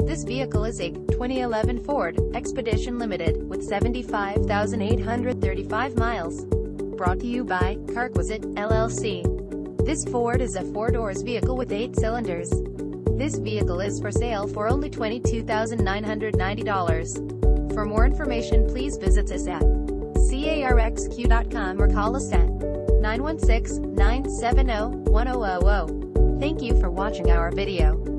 This vehicle is a 2011 Ford Expedition Limited with 75,835 miles. Brought to you by Carquisite LLC. This Ford is a 4-doors vehicle with 8 cylinders. This vehicle is for sale for only $22,990. For more information, please visit us at carxq.com or call us at 916-970-1000. Thank you for watching our video.